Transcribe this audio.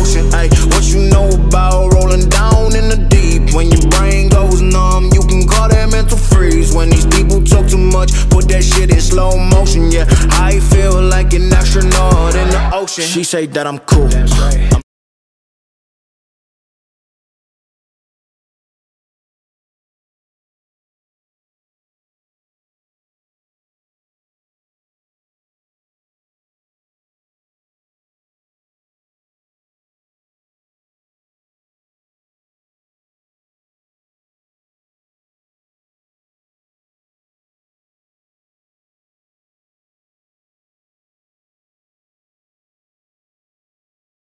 ocean. Ay, what you know about rolling down in the deep? When your brain goes numb, you can call that mental freeze. When these people talk too much, put that shit in slow motion. Yeah, I feel like an astronaut in the ocean. She say that I'm cool.